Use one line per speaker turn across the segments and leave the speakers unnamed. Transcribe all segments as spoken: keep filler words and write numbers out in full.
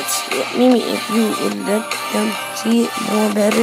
That's it. Mimi, if you would let them see it more better.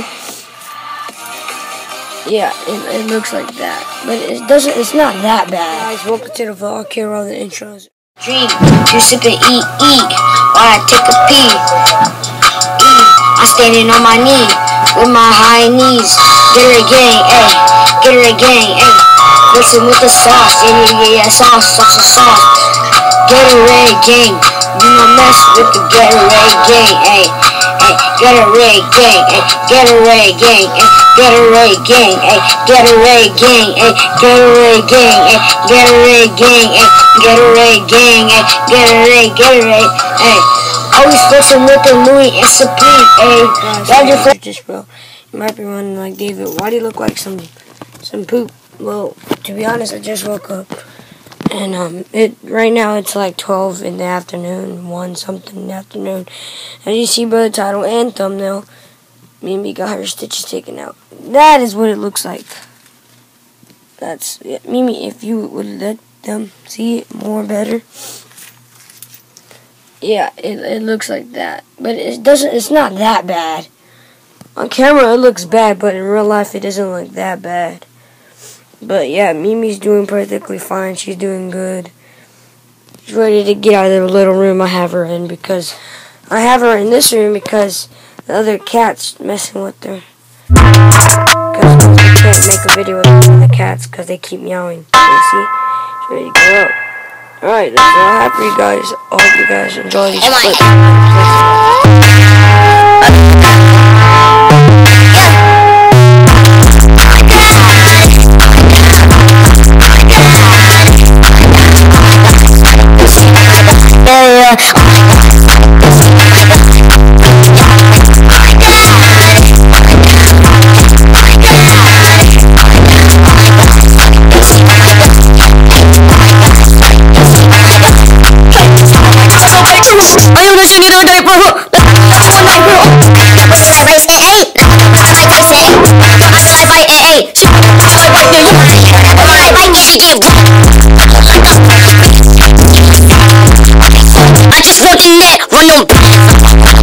Yeah, it, it looks like that. But it doesn't, it's not that bad. Guys, welcome to the vlog. Here are all the intros.
Drink, you sip and eat, eat, while I take a pee. Eat, I'm standing on my knee, with my high knees. Get her gang, ayy, get her gang, ayy. Listen with the sauce, yeah, yeah, yeah, yeah, sauce, sauce, sauce. Gatorade gang, you don't mess with the Gatorade gang, ayy. Gatorade gang, ayy, Gatorade gang, ayy, Gatorade gang, ayy, Gatorade gang, ayy, Gatorade gang, ayy, Gatorade gang, ayy, Gatorade gang, ayy, Gatorade, Gatorade, ayy. Always flexing with the Louis and Supreme, ayy.
Guys, you flex this, bro. You might be wondering, like, David, why do you look like some some poop? Well, to be honest, I just woke up, and um, it right now it's like twelve in the afternoon, one something in the afternoon. As you see by the title and thumbnail, Mimi got her stitches taken out. That is what it looks like. That's it. Mimi, if you would let them see it more better. Yeah, it it looks like that, but it doesn't. It's not that bad. On camera, it looks bad, but in real life, it doesn't look that bad. But yeah, Mimi's doing perfectly fine. She's doing good. She's ready to get out of the little room I have her in, because I have her in this room because the other cat's messing with her. Because I can't make a video with the cats because they keep meowing. You see? She's ready to go out. Alright, that's all I have for you guys. I hope you guys enjoy these clips. I just want the net, run them.